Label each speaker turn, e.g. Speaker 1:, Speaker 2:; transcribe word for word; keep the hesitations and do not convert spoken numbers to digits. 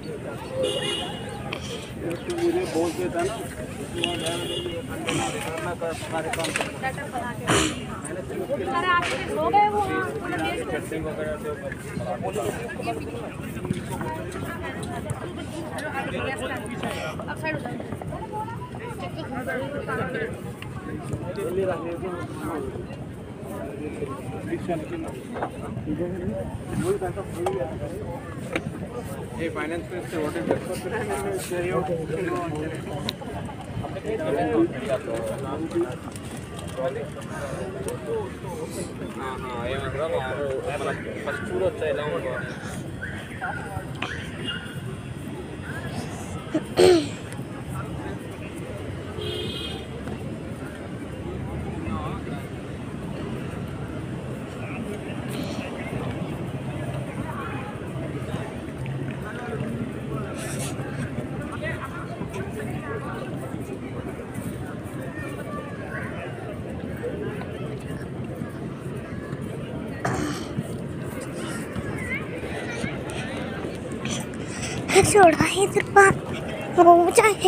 Speaker 1: मुझे बोलते था ना सारे काम हो गए वो ये फाइनेंस मिनिस्टर व्हाट इज ఏమంటారా మన ఫస్ట్ చూడ వచ్చా ఎలా ఉందో
Speaker 2: छोड़ा है वो चाहे